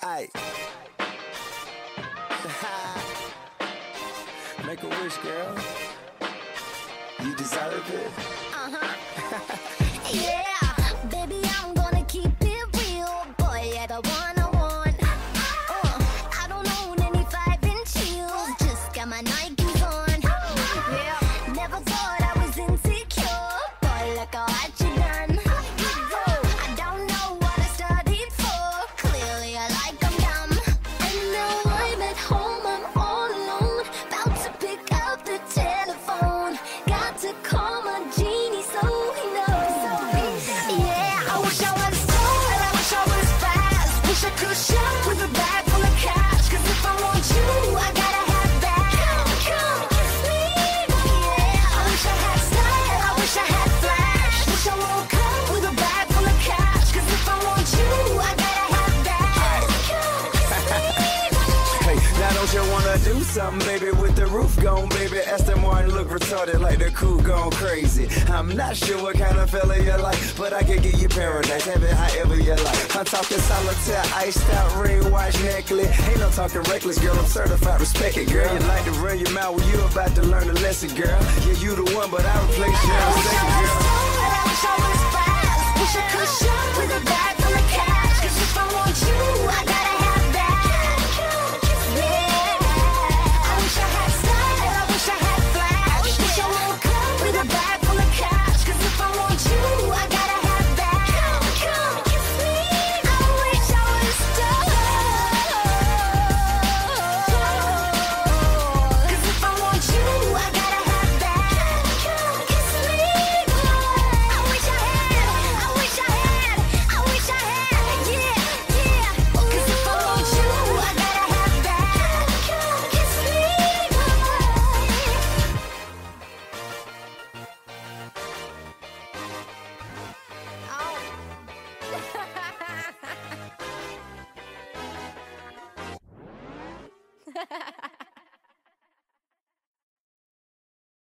Aye. Make a wish, girl. You deserve it. Yeah, baby, I'm gonna keep it real. Boy, you're the one I want. I don't own any 5-inch heels, just got my Nikes on. Yeah, never thought I was insecure. Boy, look how what you done. I don't know what I studied for. Clearly, I like I'm dumb. And now I'm at home, I'm all alone. About to pick up the telephone. Got to call my genie so he knows. Yeah, I wish I was tall, I wish I was fast. Wish I could shop with a bag full of cash. Cause if I want you, I gotta have that. Come, kiss me. Yeah, I wish I had style, I wish I had flash. Wish I woke up with a bag full of cash. Cause if I want you, I gotta have that. Come, kiss me. Hey, now don't you wanna do something, baby, with the roof gone, baby? Aston Martin look retarded like the crew gone crazy. I'm not sure what kind of fella you like, but I can give you paradise, have it however you like. I'm talking solitaire, iced out ring, watch, necklace. Ain't no talking reckless, girl, I'm certified, respect it, girl. You like to run your mouth when you about to learn a lesson, girl. Yeah, you the one, but I replace you in a second, girl. I wish I was fast. Wish I could shop with a bag full of cash. Cause if I want you, I gotta have that. Yeah, I wish I had style, I wish I had flash. Wish I woke up with a bag full of cash. Cause if I want you, I gotta have that. Come, kiss me. I wish I was tall. Cause if I want you, I gotta have that. Come, kiss me. I wish I had, I wish I had, I wish I had, yeah, yeah. Cause if I want you, I gotta have that. Come, kiss me. Oh.